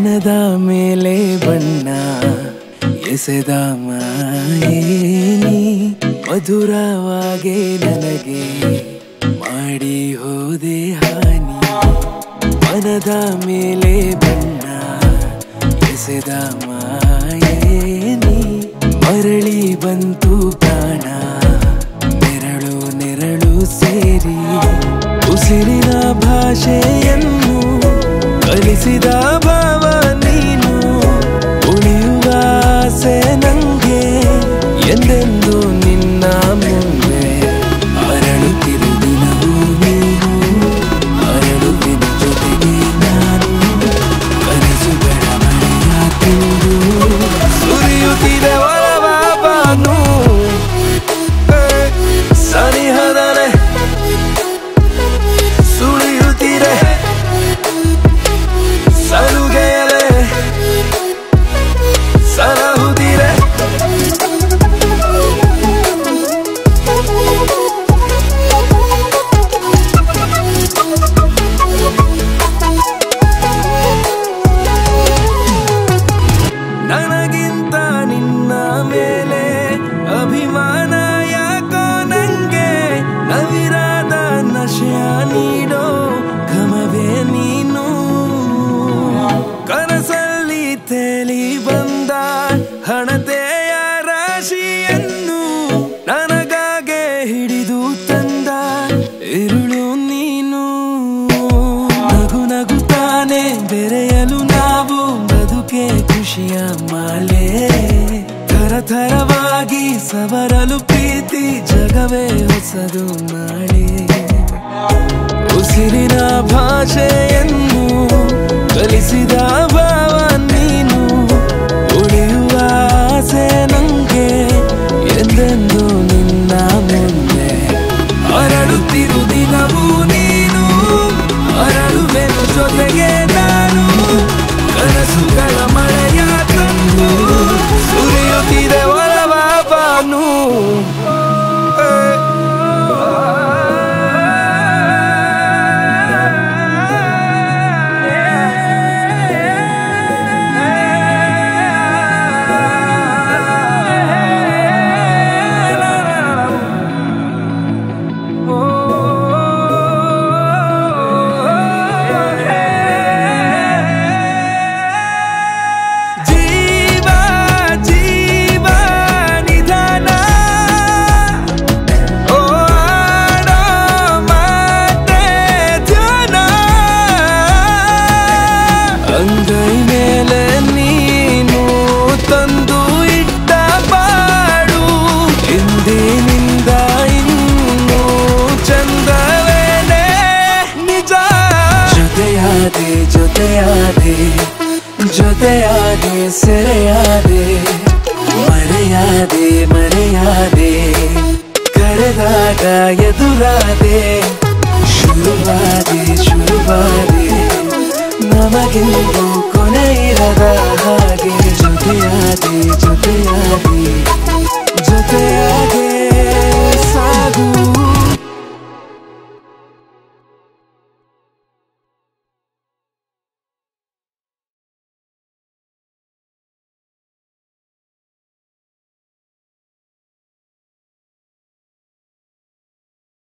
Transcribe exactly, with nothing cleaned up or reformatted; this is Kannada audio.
ಮನದ ಮೇಲೆ ಬಣ್ಣ ಎಸೆದ ಮಾಯೇನಿ ಮಧುರವಾಗೆ ನನಗೆ ಮಾಡಿ ಹೋದೆ ಹಾನಿ ಮನದ ಮೇಲೆ ಬಣ್ಣ ಎಸೆದ ಮಾಯೇನಿ ಮರಳಿ ಬಂತು ಪ್ರಾಣ ನೆರಳು ನೆರಳು ಸೇರಿ ಉಸಿರಿನ ಭಾಷೆಯನ್ನು ಕಲಿಸಿದ ಭಾವ ನೀನು ಉಳಿಯುವ ಆಸೆ ನಂಗೆ ಎಂದೆಂದು ನಿನ್ನ ಮುಂದೆ ಅರಳುತ್ತಿರು ದಿನವೂ ನೀನು ಅರಳುತ್ತಿನ ಜೊತೆಗೆ ನಾನು ಕನಸುಗಳ ಮಳೆಯ ತಿಂದು ಸುರಿಯುತ್ತಿದೆ ಒಳವ ಬಾನು ಸನಿಹದನೆ ಸುಳಿಯುತ್ತಿದೆ ಸಲುಗೆಯಲೆ ಸಲಹುತ್ತಿರೆ ನನಗಿಂತ ನಿನ್ನ ಮೇಲೆ ಅಭಿಮಾನ ಯಾಕೋ ನಂಗೆ ನವಿರಾದ ನಶೆಯ ನೀಡೋ ಘಮವೇ ನೀನು ಕನಸಲ್ಲಿ ತೇಲಿ ಬಂದ ಹಣತೆಯ ರಾಶಿಯನ್ನು ನನಗಾಗೆ ಹಿಡಿದು ತಂದ ಇರುಳು ನೀನು ನಗು ನಗುತ್ತಾನೆ ಬೆರೆಯಲು ನಾವು ಬದುಕೆ ಖುಷಿಯ ಮಾಲೆ ಥರಥರವಾಗಿ ಸವರಲು ಪ್ರೀತಿ ಜಗವೇ ಹೊಸದು ನಾಳೆ ಉಸಿರಿನ ಭಾಷೆಯನ್ನು ಕಲಿಸಿದ ಭಾವ ನೀನು ಉಳಿಯುವ ಆಸೆ ನಂಗೆ ಎಂದೆಂದು ನಿನ್ನ ಮುಂದೆ ಅರಳುತ್ತಿರು ದಿನವೂ ನೀನು ಅರಳುವೆನು ಜೊತೆಗೆ ನಾನು ಕನಸುಗಳ ಮಳೆಯ ತಂದು ಸುರಿಯುತ್ತಿದೆ ಒಲವ ಬಾನು ಅಂಗೈ ಮೇಲೆ ನೀನು ತಂದು ಇಟ್ಟ ಬಾಡು ಹಿಂದಿನಿಂದ ಇನ್ನೂ ಚಂದವೇನೆ ನಿಜ ಜೊತೆಯಾದೆ ಜೊತೆಯಾದೆ ಜೊತೆಯಾದೆ ಸೆರೆಯಾದೆ ಮರೆಯಾದೆ ಮರೆಯಾದೆ ಕರೆದಾಗ ಎದುರಾದೆ ಶುರುವಾದೆ ಶುರುವಾದೆ ನಮಗಿಂತ